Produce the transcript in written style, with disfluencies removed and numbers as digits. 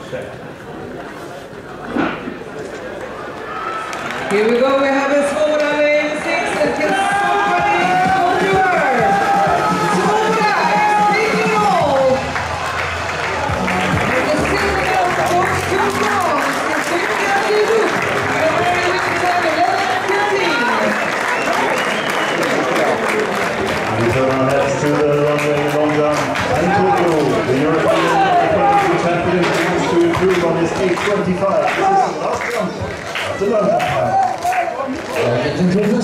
Here we go, we have a Svoboda in 6 that gets somebody over. Svoboda is taking all. And the silver of those two bronze is Victor Leduc. And very winning time 11:15. We turn our heads to the runway in London and Tokyo. The European champion wants to improve on his 8:25. This is the last jump. The London time.